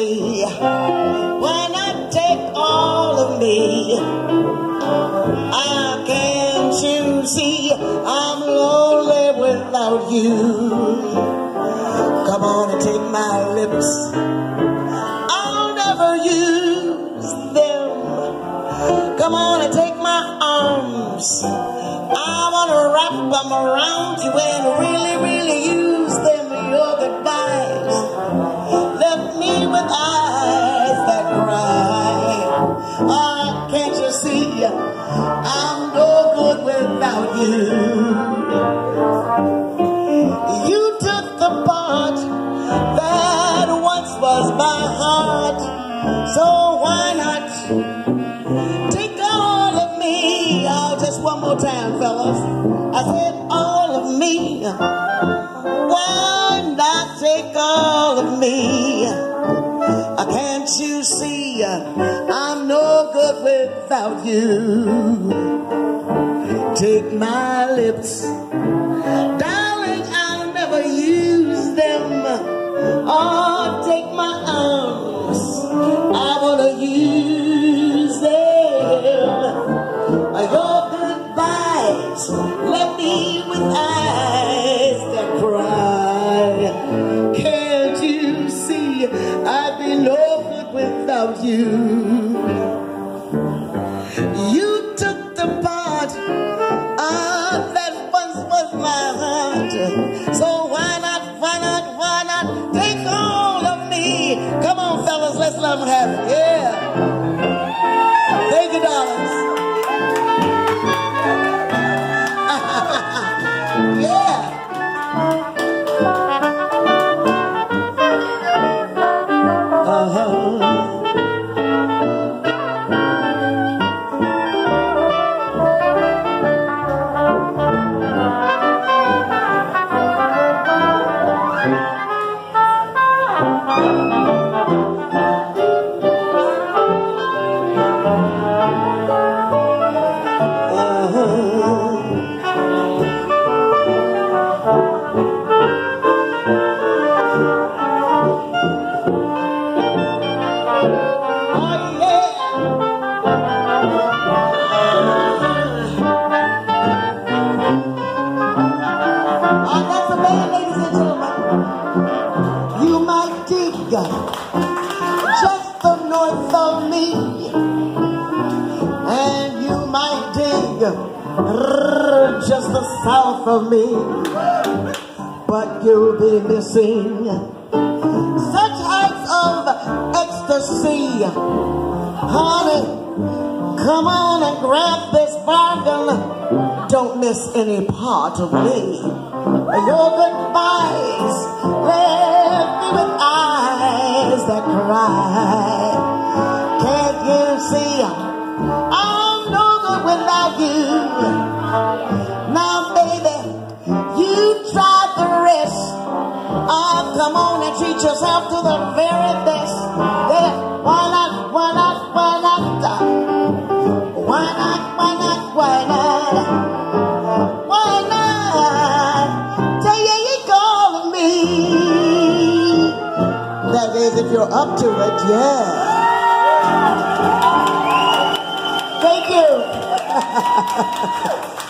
me? Why not take all of me? Can't you see I'm lonely without you? Come on and take my lips, I'll never use them. Come on and take my arms, I wanna wrap them around you and really, really use them. Your goodbyes left me with eyes that cry. Can't you see I'm no good without you? You took the part that once was my heart, so why not take all of me? Oh, just one more time, fellas. I said all of me. Why not take all of me? Can't you see I'm no good without you? Take my lips, darling, I'll never use them. Oh, take my arms, I wanna use them. Your goodbyes left me with eyes that cry. Can't you see I'd be no good without you? You took the part that once was my heart, so why not take all of me? Come on, fellas, let's let them have it. Yeah. Thank you, darlings. Yeah. Just the north of me, and you might dig just the south of me, but you'll be missing such heights of ecstasy. Honey, come on and grab this bargain, don't miss any part of me. Your goodbyes left me with eyes that cry. Can't you see I'm no good without you? Now baby, you tried the rest. Come on and treat yourself to the very best. Yeah, why not? If you're up to it, yeah. Thank you.